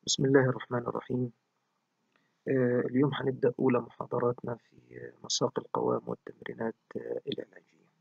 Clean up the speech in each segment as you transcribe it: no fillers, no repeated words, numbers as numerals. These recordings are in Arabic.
بسم الله الرحمن الرحيم. اليوم هنبدأ أولى محاضراتنا في مساق القوام والتمرينات العلاجية.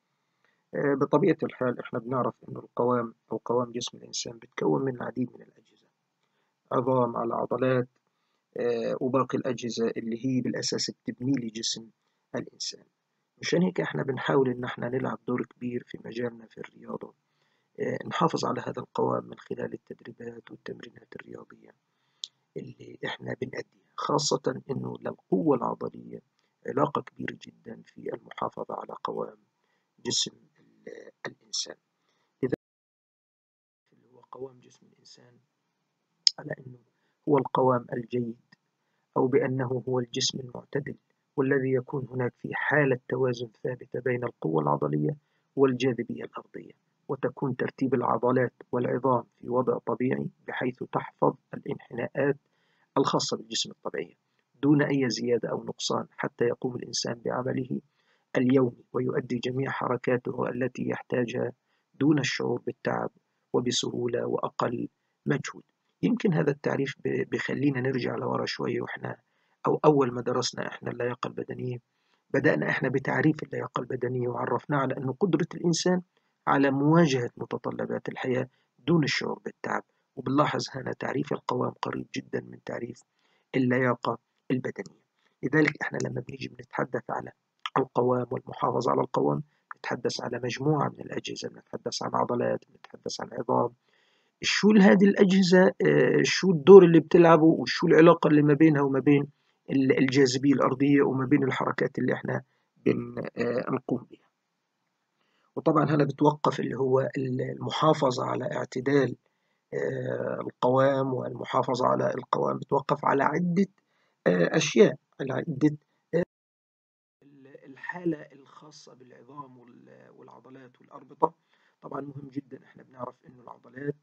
بطبيعة الحال إحنا بنعرف إنه القوام أو قوام جسم الإنسان بتكون من العديد من الأجهزة، عظام على عضلات، وباقي الأجهزة اللي هي بالأساس بتبني لي جسم الإنسان. مشان هيك إحنا بنحاول إن إحنا نلعب دور كبير في مجالنا في الرياضة، نحافظ على هذا القوام من خلال التدريبات والتمرينات الرياضية اللي إحنا بنأديها، خاصة إنه للقوة العضلية علاقة كبيرة جدا في المحافظة على قوام جسم الإنسان. إذا اللي هو قوام جسم الإنسان على إنه هو القوام الجيد، أو بأنه هو الجسم المعتدل، والذي يكون هناك في حالة توازن ثابتة بين القوة العضلية والجاذبية الأرضية، وتكون ترتيب العضلات والعظام في وضع طبيعي بحيث تحفظ الانحناءات الخاصة بالجسم الطبيعي دون أي زيادة أو نقصان، حتى يقوم الإنسان بعمله اليومي ويؤدي جميع حركاته التي يحتاجها دون الشعور بالتعب وبسهولة وأقل مجهود. يمكن هذا التعريف بيخلينا نرجع لورا شوية، وإحنا أو أول ما درسنا إحنا اللياقة البدنية بدأنا إحنا بتعريف اللياقة البدنية، وعرفنا على أنه قدرة الإنسان على مواجهة متطلبات الحياة دون الشعور بالتعب. وبنلاحظ هنا تعريف القوام قريب جدا من تعريف اللياقة البدنية. لذلك احنا لما بنيجي بنتحدث على القوام والمحافظة على القوام نتحدث على مجموعة من الأجهزة، بنتحدث عن عضلات، بنتحدث عن عظام. شو هذه الأجهزة، شو الدور اللي بتلعبه، وشو العلاقة اللي ما بينها وما بين الجاذبية الأرضية وما بين الحركات اللي احنا بنقوم بها. وطبعا هنا بتوقف اللي هو المحافظة على اعتدال القوام، والمحافظة على القوام بتوقف على عدة أشياء، على عدة الحالة الخاصة بالعظام والعضلات والأربطة. طبعا مهم جدا احنا بنعرف انه العضلات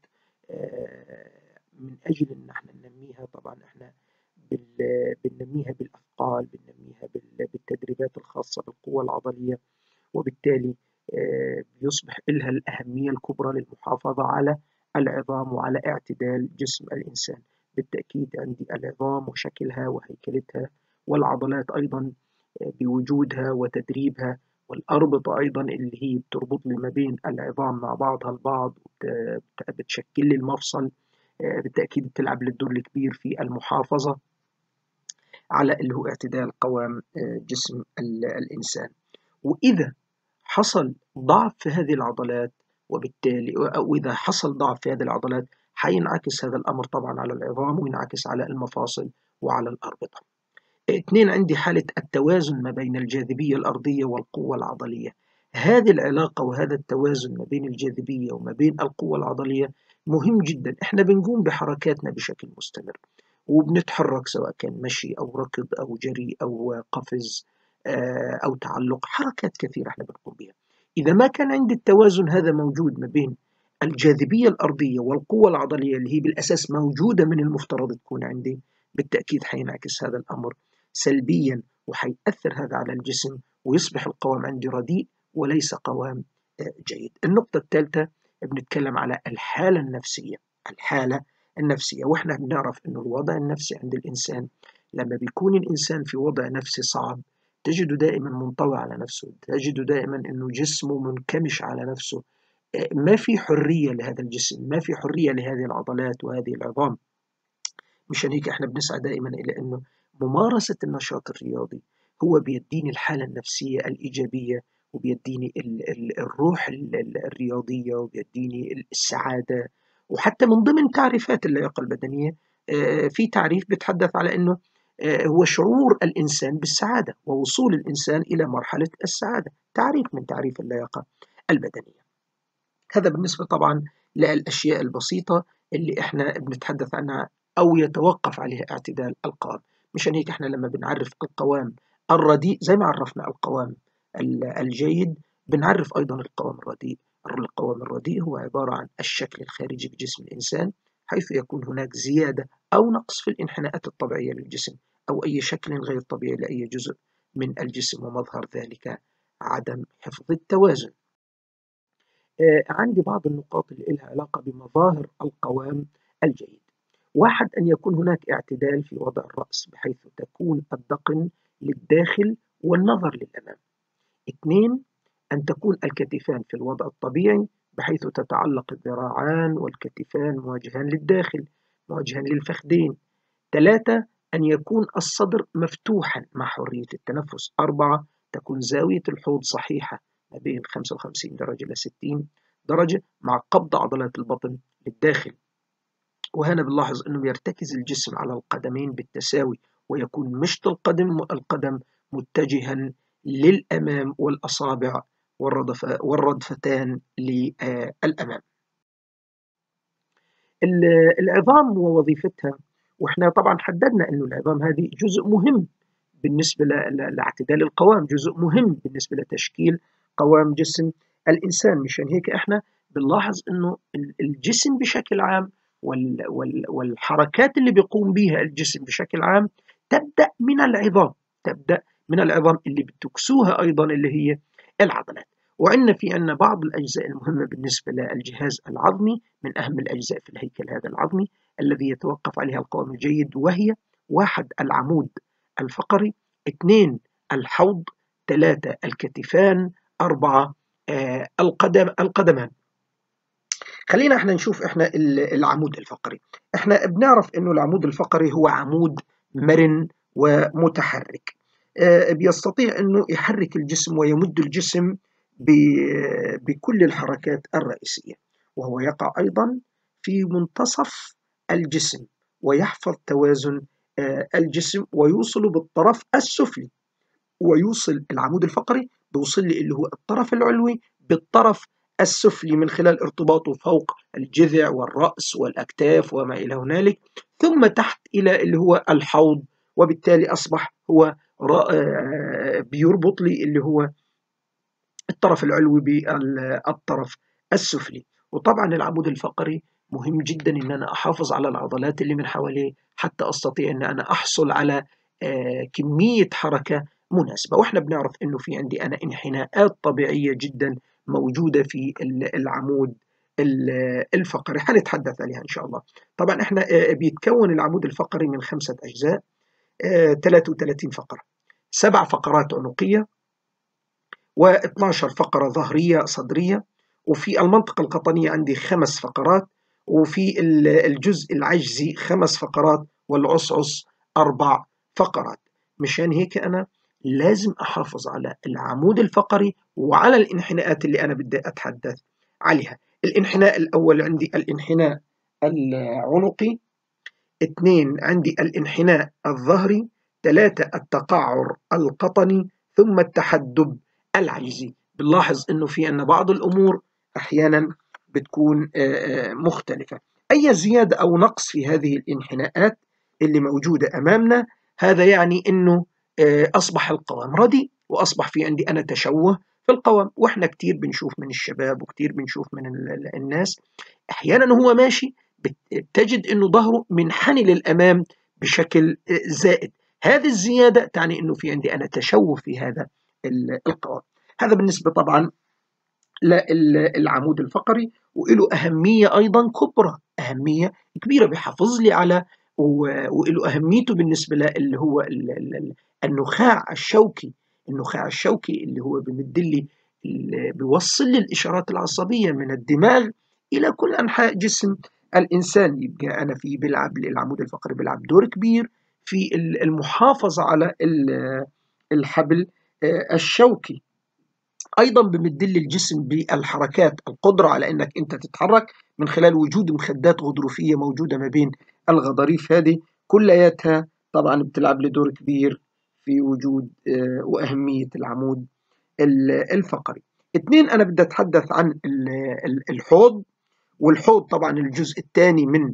من اجل ان احنا ننميها، طبعا احنا بننميها بالاثقال، بننميها بالتدريبات الخاصة بالقوة العضلية، وبالتالي بيصبح لها الأهمية الكبرى للمحافظة على العظام وعلى اعتدال جسم الإنسان. بالتأكيد عندي العظام وشكلها وهيكلتها، والعضلات أيضا بوجودها وتدريبها، والأربطة أيضا اللي هي بتربط لي ما بين العظام مع بعضها البعض، بتشكل لي المفصل. بالتأكيد بتلعب الدور الكبير في المحافظة على اللي هو اعتدال قوام جسم الإنسان. وإذا حصل ضعف في هذه العضلات، وبالتالي أو إذا حصل ضعف في هذه العضلات حينعكس هذا الأمر طبعا على العظام، وينعكس على المفاصل وعلى الأربطة. اثنين، عندي حالة التوازن ما بين الجاذبية الأرضية والقوة العضلية. هذه العلاقة وهذا التوازن ما بين الجاذبية وما بين القوة العضلية مهم جدا. احنا بنقوم بحركاتنا بشكل مستمر وبنتحرك، سواء كان مشي أو ركض أو جري أو قفز أو تعلق، حركات كثيرة احنا بنقوم بها. إذا ما كان عندي التوازن هذا موجود ما بين الجاذبية الأرضية والقوة العضلية اللي هي بالأساس موجودة من المفترض تكون عندي، بالتأكيد حينعكس هذا الأمر سلبيا، وحيأثر هذا على الجسم، ويصبح القوام عندي رديء وليس قوام جيد. النقطة الثالثة بنتكلم على الحالة النفسية. الحالة النفسية، واحنا بنعرف انه الوضع النفسي عند الانسان لما بيكون الانسان في وضع نفسي صعب تجده دائما منطوي على نفسه، تجده دائما انه جسمه منكمش على نفسه، ما في حرية لهذا الجسم، ما في حرية لهذه العضلات وهذه العظام. مشان هيك احنا بنسعى دائما الى انه ممارسة النشاط الرياضي هو بيديني الحالة النفسية الإيجابية، وبيديني الروح الرياضية، وبيديني السعادة. وحتى من ضمن تعريفات اللياقة البدنية في تعريف بيتحدث على أنه هو شعور الإنسان بالسعادة ووصول الإنسان إلى مرحلة السعادة، تعريف من تعريف اللياقة البدنية. هذا بالنسبة طبعا للأشياء البسيطة اللي احنا بنتحدث عنها أو يتوقف عليها اعتدال القوام. مشان هيك احنا لما بنعرف القوام الرديء زي ما عرفنا القوام الجيد، بنعرف أيضا القوام الرديء. القوام الرديء هو عبارة عن الشكل الخارجي بجسم الإنسان، حيث يكون هناك زيادة أو نقص في الانحناءات الطبيعية للجسم، أو أي شكل غير طبيعي لأي جزء من الجسم، ومظهر ذلك عدم حفظ التوازن. عندي بعض النقاط اللي لها علاقة بمظاهر القوام الجيد. واحد، أن يكون هناك اعتدال في وضع الرأس بحيث تكون الذقن للداخل والنظر للأمام. اثنين، أن تكون الكتفان في الوضع الطبيعي بحيث تتعلق الذراعان والكتفان مواجهان للداخل مواجهان للفخذين. ثلاثة، أن يكون الصدر مفتوحا مع حرية التنفس. أربعة، تكون زاوية الحوض صحيحة ما بين 55 درجة إلى 60 درجة مع قبض عضلات البطن للداخل. وهنا بنلاحظ أنه يرتكز الجسم على القدمين بالتساوي، ويكون مشط القدم متجها للأمام، والأصابع والردفتان للأمام. العظام ووظيفتها، وإحنا طبعا حددنا أنه العظام هذه جزء مهم بالنسبة لاعتدال القوام، جزء مهم بالنسبة لتشكيل قوام جسم الإنسان. مشان هيك إحنا بنلاحظ أنه الجسم بشكل عام والحركات اللي بيقوم بها الجسم بشكل عام تبدأ من العظام، تبدأ من العظام اللي بتكسوها أيضا اللي هي العضلات. وعندنا عندنا بعض الأجزاء المهمة بالنسبة للجهاز العظمي، من أهم الأجزاء في الهيكل هذا العظمي الذي يتوقف عليها القوام الجيد، وهي: واحد، العمود الفقري. اثنين، الحوض. ثلاثة، الكتفان. أربعة، القدمان. خلينا احنا نشوف احنا العمود الفقري. احنا بنعرف انه العمود الفقري هو عمود مرن ومتحرك، بيستطيع انه يحرك الجسم ويمد الجسم بكل الحركات الرئيسية، وهو يقع ايضا في منتصف الجسم ويحفظ توازن الجسم، ويوصل بالطرف السفلي، ويوصل العمود الفقري بيوصل لي اللي هو الطرف العلوي بالطرف السفلي من خلال ارتباطه فوق الجذع والرأس والأكتاف وما إلى هنالك، ثم تحت إلى اللي هو الحوض، وبالتالي أصبح هو بيربط لي اللي هو الطرف العلوي بالطرف السفلي. وطبعا العمود الفقري مهم جدا ان انا احافظ على العضلات اللي من حواليه حتى استطيع ان انا احصل على كمية حركة مناسبة. واحنا بنعرف انه في عندي انا انحناءات طبيعية جدا موجودة في العمود الفقري، حنتحدث عليها ان شاء الله. طبعا احنا بيتكون العمود الفقري من 5 اجزاء، 33 فقرة، 7 فقرات عنقية، و12 فقرة ظهرية صدرية، وفي المنطقة القطنية عندي 5 فقرات، وفي الجزء العجزي 5 فقرات، والعصعص 4 فقرات. مشان هيك أنا لازم أحافظ على العمود الفقري وعلى الانحناءات اللي أنا بدي أتحدث عليها. الانحناء الأول عندي الانحناء العنقي، 2 عندي الانحناء الظهري، 3 التقعر القطني، ثم التحدب العجزي. بنلاحظ انه في عندنا بعض الامور احيانا بتكون مختلفة. اي زيادة او نقص في هذه الانحناءات اللي موجودة امامنا، هذا يعني انه اصبح القوام رديء، واصبح في عندي انا تشوه في القوام. واحنا كتير بنشوف من الشباب وكتير بنشوف من الناس احيانا هو ماشي بتجد انه ظهره منحني للامام بشكل زائد. هذه الزيادة تعني انه في عندي انا تشوه في هذا القوام. هذا بالنسبة طبعا للعمود الفقري، وله أهمية أيضا كبرى، أهمية كبيرة، بيحافظ لي على وله أهميته بالنسبة اللي هو النخاع الشوكي. النخاع الشوكي اللي هو بيمد لي بيوصل لي الإشارات العصبية من الدماغ إلى كل أنحاء جسم الإنسان. يبقى أنا في بيلعب العمود الفقري بيلعب دور كبير في المحافظة على الحبل الشوكي. أيضا بمد لي الجسم بالحركات، القدرة على أنك أنت تتحرك من خلال وجود مخدات غضروفية موجودة ما بين الغضاريف. هذه كلياتها طبعا بتلعب لي دور كبير في وجود وأهمية العمود الفقري. 2 أنا بدي أتحدث عن الحوض. والحوض طبعا الجزء الثاني من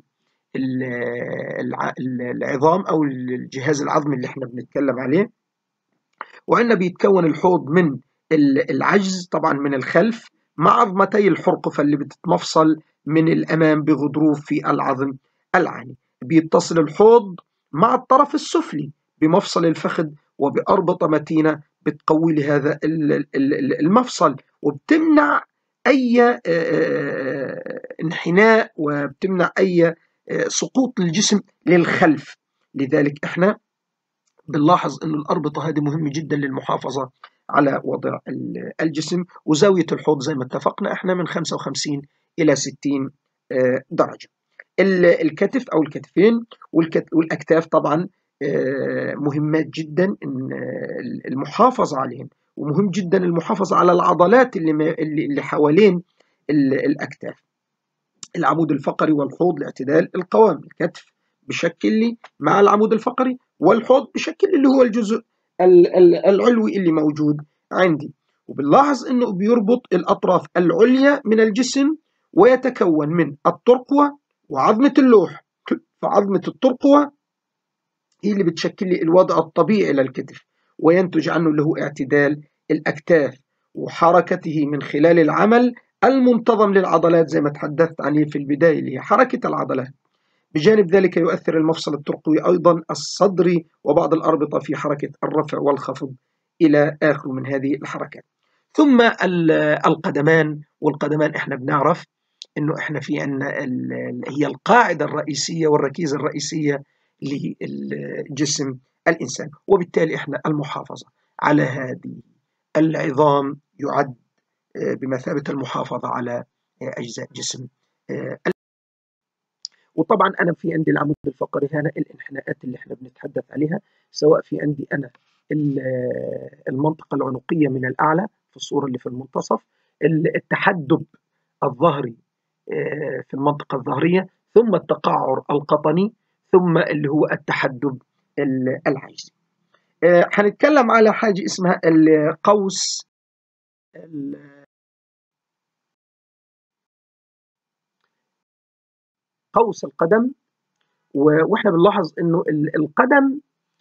العظام أو الجهاز العظمي اللي احنا بنتكلم عليه. وعندنا بيتكون الحوض من العجز طبعا من الخلف مع عظمتي الحرقفة اللي بتتمفصل من الأمام بغضروف في العظم العاني. بيتصل الحوض مع الطرف السفلي بمفصل الفخذ وبأربطة متينة بتقوي لهذا المفصل، وبتمنع أي انحناء، وبتمنع أي سقوط الجسم للخلف. لذلك احنا بنلاحظ أن الأربطة هذه مهمة جدا للمحافظة على وضع الجسم. وزاوية الحوض زي ما اتفقنا احنا من 55 إلى 60 درجة. الكتف أو الكتفين والأكتاف طبعا مهمات جدا المحافظة عليهم، ومهم جدا المحافظة على العضلات اللي حوالين الأكتاف. العمود الفقري والحوض لاعتدال القوام. الكتف بشكل لي مع العمود الفقري، والحوض بشكل اللي هو الجزء العلوي اللي موجود عندي. وبنلاحظ انه بيربط الاطراف العليا من الجسم، ويتكون من الترقوة وعظمة اللوح. فعظمة الترقوة هي اللي بتشكل لي الوضع الطبيعي للكتف، وينتج عنه اللي هو اعتدال الأكتاف وحركته من خلال العمل المنتظم للعضلات زي ما تحدثت عنه في البداية اللي هي حركة العضلات. بجانب ذلك يؤثر المفصل الترقوي أيضا الصدري وبعض الأربطة في حركة الرفع والخفض إلى آخر من هذه الحركات. ثم القدمان. والقدمان احنا بنعرف انه احنا في عندنا هي القاعدة الرئيسية والركيزة الرئيسية لجسم الإنسان، وبالتالي احنا المحافظة على هذه العظام يعد بمثابة المحافظة على أجزاء جسم. وطبعا أنا في عندي العمود الفقري هنا الانحناءات اللي احنا بنتحدث عليها، سواء في عندي أنا المنطقة العنقية من الأعلى في الصورة اللي في المنتصف، التحدب الظهري في المنطقة الظهرية، ثم التقعر القطني، ثم اللي هو التحدب العجزي. هنتكلم على حاجة اسمها قوس القدم. واحنا بنلاحظ انه القدم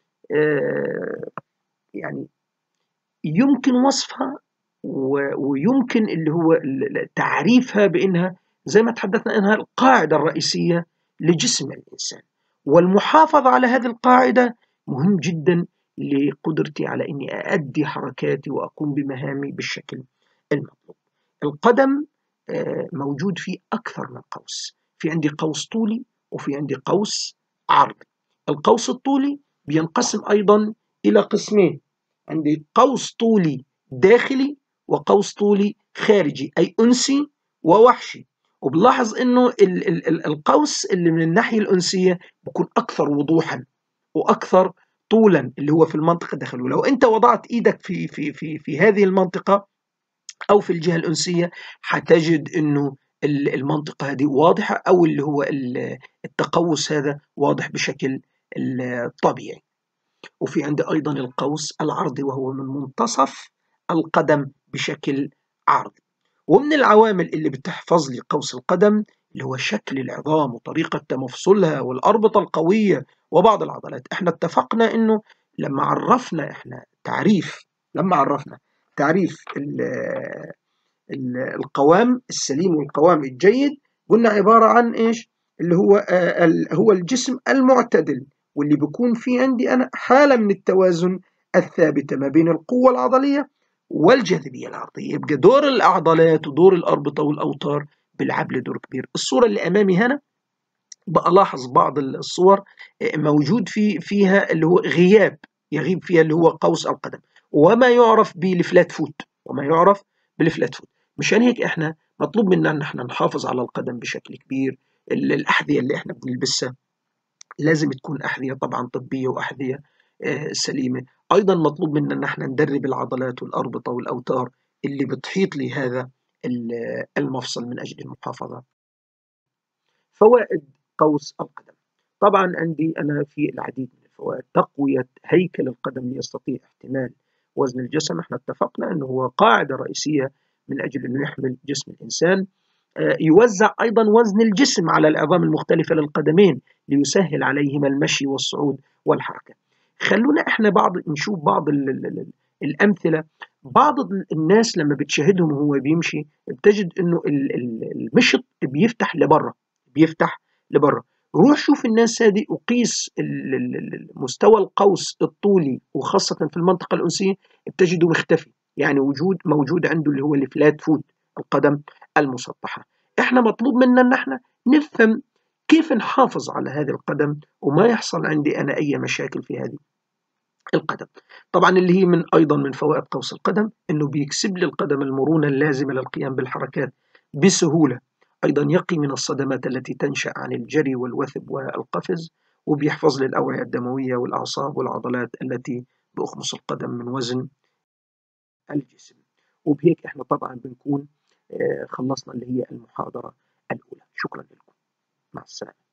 يعني يمكن وصفها ويمكن اللي هو تعريفها بانها زي ما تحدثنا انها القاعدة الرئيسية لجسم الانسان، والمحافظة على هذه القاعدة مهم جدا لقدرتي على اني اؤدي حركاتي واقوم بمهامي بالشكل المطلوب. القدم موجود فيه اكثر من قوس، في عندي قوس طولي وفي عندي قوس عرضي. القوس الطولي بينقسم ايضا الى قسمين، عندي قوس طولي داخلي وقوس طولي خارجي، أي أنسي ووحشي. وبنلاحظ أنه القوس اللي من الناحية الأنسية بيكون أكثر وضوحا وأكثر طولا اللي هو في المنطقة الداخلية. ولو أنت وضعت إيدك في هذه المنطقة أو في الجهة الأنسية هتجد أنه المنطقة هذه واضحة، أو اللي هو التقوس هذا واضح بشكل طبيعي. وفي عندي أيضا القوس العرضي وهو من منتصف القدم بشكل عرضي. ومن العوامل اللي بتحفظ لي قوس القدم اللي هو شكل العظام وطريقة تمفصلها والأربطة القوية وبعض العضلات. احنا اتفقنا انه لما عرفنا تعريف القوام السليم والقوام الجيد، قلنا عبارة عن ايش؟ اللي هو الجسم المعتدل، واللي بيكون في عندي أنا حالة من التوازن الثابتة ما بين القوة العضلية والجاذبية العرضية. يبقى دور العضلات ودور الأربطة والأوتار بيلعب له دور كبير. الصورة اللي أمامي هنا بلاحظ بعض الصور موجود فيها اللي هو يغيب فيها اللي هو قوس القدم وما يعرف بالفلات فوت. مشان هيك احنا مطلوب منا ان احنا نحافظ على القدم بشكل كبير. الأحذية اللي احنا بنلبسها لازم تكون أحذية طبعا طبية وأحذية سليمة. أيضا مطلوب منا أن احنا ندرب العضلات والأربطة والأوتار اللي بتحيط لي هذا المفصل من أجل المحافظة. فوائد قوس القدم، طبعا عندي أنا في العديد من الفوائد. تقوية هيكل القدم ليستطيع احتمال وزن الجسم. احنا اتفقنا أنه هو قاعدة رئيسية من أجل أنه يحمل جسم الإنسان. يوزع أيضا وزن الجسم على العظام المختلفة للقدمين ليسهل عليهما المشي والصعود والحركة. خلونا احنا نشوف بعض الأمثلة. بعض الناس لما بتشاهدهم وهو بيمشي بتجد انه المشط بيفتح لبره. روح شوف الناس هذه وقيس مستوى القوس الطولي وخاصة في المنطقة الأنسية بتجده مختفي، يعني موجود عنده اللي هو الفلات فوت، القدم المسطحة. احنا مطلوب منا ان احنا نفهم كيف نحافظ على هذه القدم وما يحصل عندي أنا أي مشاكل في هذه القدم. طبعا اللي هي أيضا من فوائد قوس القدم أنه بيكسب لي القدم المرونة اللازمة للقيام بالحركات بسهولة، أيضا يقي من الصدمات التي تنشأ عن الجري والوثب والقفز، وبيحفظ لي الأوعية الدموية والأعصاب والعضلات التي بأخمص القدم من وزن الجسم. وبهيك احنا طبعا بنكون خلصنا اللي هي المحاضرة الأولى. شكرا لكم، مع السلامة.